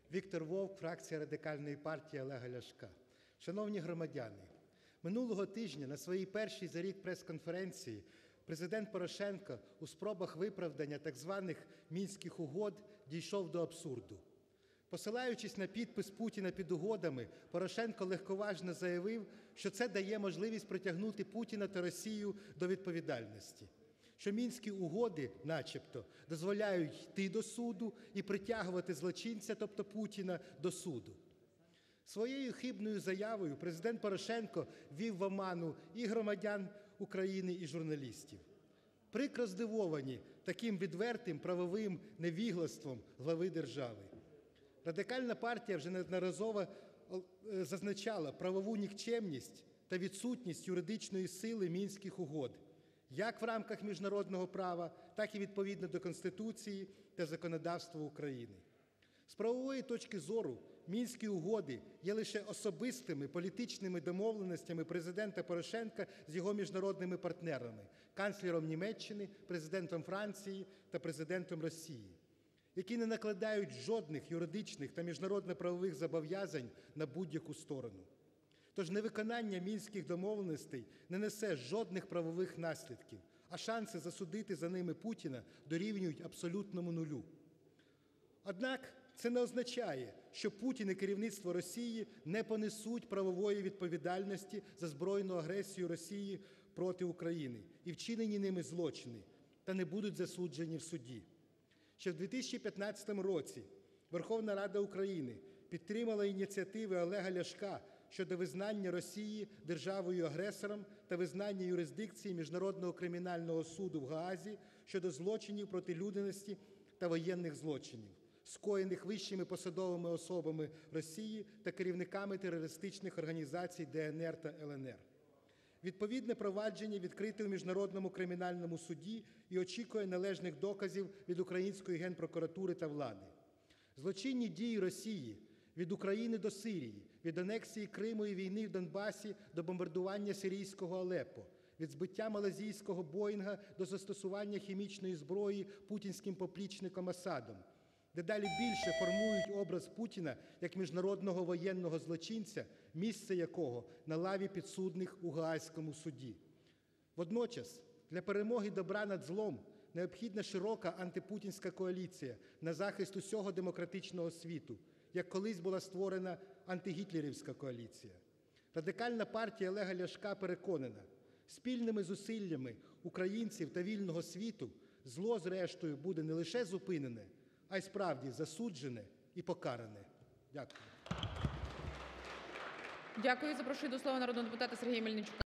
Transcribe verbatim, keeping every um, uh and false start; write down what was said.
Віктор Вовк, фракція Радикальної партії Олега Ляшка. Шановні громадяни, минулого тижня на своїй першій за рік прес-конференції Президент Порошенко у спробах виправдання так званих Мінських угод дійшов до абсурду. Посилаючись на підпис Путіна під угодами, Порошенко легковажно заявив, що це дає можливість притягнути Путіна та Росію до відповідальності, що Мінські угоди начебто дозволяють йти до суду і притягувати злочинця, тобто Путіна, до суду. Своєю хибною заявою Президент Порошенко ввів в оману і громадян України, і журналістів. Прикро здивовані таким відвертим правовим невіглаством глави держави. Радикальна партія вже неодноразово зазначала правову нікчемність та відсутність юридичної сили Мінських угод, як в рамках міжнародного права, так і відповідно до Конституції та законодавства України. З правової точки зору Мінські угоди є лише особистими політичними домовленостями Президента Порошенка з його міжнародними партнерами – канцлером Німеччини, Президентом Франції та Президентом Росії, які не накладають жодних юридичних та міжнародно-правових зобов'язань на будь-яку сторону. Тож невиконання Мінських домовленостей не несе жодних правових наслідків, а шанси засудити за ними Путіна дорівнюють абсолютному нулю. Однак це не означає, що Путін і керівництво Росії не понесуть правової відповідальності за збройну агресію Росії проти України і вчинені ними злочини, та не будуть засуджені в суді. Ще в дві тисячі п'ятнадцятому році Верховна Рада України підтримала ініціативи Олега Ляшка щодо визнання Росії державою-агресором та визнання юрисдикції Міжнародного кримінального суду в Гаазі щодо злочинів проти людяності та воєнних злочинів, скоєних вищими посадовими особами Росії та керівниками терористичних організацій Де Ен Ер та Ел Ен Ер. Відповідне провадження відкрите у Міжнародному кримінальному суді і очікує належних доказів від української Генпрокуратури та влади. Злочинні дії Росії від України до Сирії, від анексії Криму і війни в Донбасі до бомбардування сирійського Алеппо, від збиття малайзійського Боїнга до застосування хімічної зброї путінським поплічником Асадом, дедалі більше формують образ Путіна як міжнародного воєнного злочинця, місце якого на лаві підсудних у Гаазькому суді. Водночас для перемоги добра над злом необхідна широка антипутінська коаліція на захист усього демократичного світу, як колись була створена антигітлерівська коаліція. Радикальна партія Олега Ляшка переконана, спільними зусиллями українців та вільного світу зло зрештою буде не лише зупинене, а й справді засуджене і покаране. Дякую. Дякую. Запрошую до слова народного депутата Сергія Мельничука.